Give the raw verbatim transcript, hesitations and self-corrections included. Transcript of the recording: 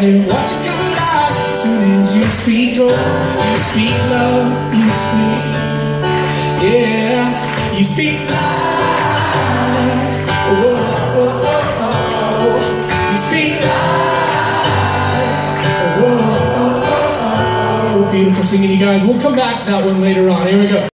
they watch it come alive. As soon as you speak hope, you speak love, you speak, yeah, you speak life. Oh, oh, oh, oh, oh. You speak life. Oh, oh, oh, oh, oh. Beautiful singing, you guys. We'll come back to that one later on. Here we go.